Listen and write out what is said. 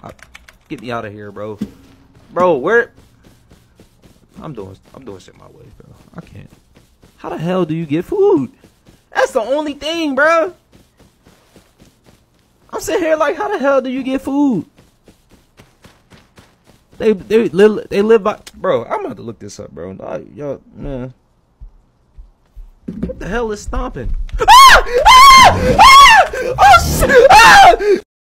Get me out of here, bro. Bro, where? I'm doing shit my way, bro. I can't. How the hell do you get food? That's the only thing, bro. I'm sitting here like, how the hell do you get food? They live by, bro. I'm about to look this up, bro. Yo, man. What the hell is stomping? Ah! Ah! Ah! Oh shit! Ah!